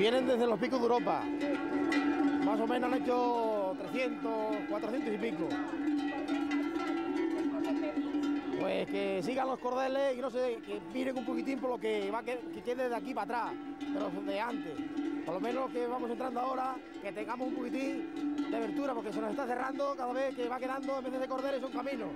Vienen desde los picos de Europa. Más o menos han hecho 300, 400 y pico. Pues que sigan los cordeles y no sé, que miren un poquitín por lo que quede de aquí para atrás, de los de antes. Por lo menos que vamos entrando ahora, que tengamos un poquitín de abertura, porque se nos está cerrando cada vez que va quedando, en vez de cordeles, son caminos.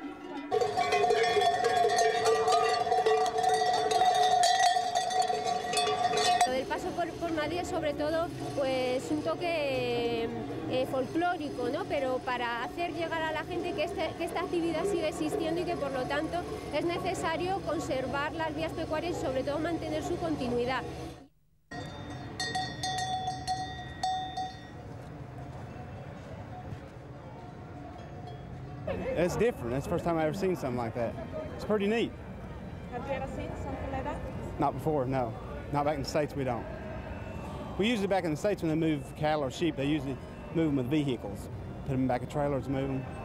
Lo del paso por Madrid es sobre todo pues un toque folclórico, ¿no? Pero para hacer llegar a la gente que esta actividad sigue existiendo y que por lo tanto es necesario conservar las vías pecuarias y sobre todo mantener su continuidad. It's different. It's the first time I've ever seen something like that. It's pretty neat. Have you ever seen something like that? Not before, no. Not back in the States, we don't. We usually back in the States when they move cattle or sheep, they usually move them with vehicles. Put them in back of trailers, move them.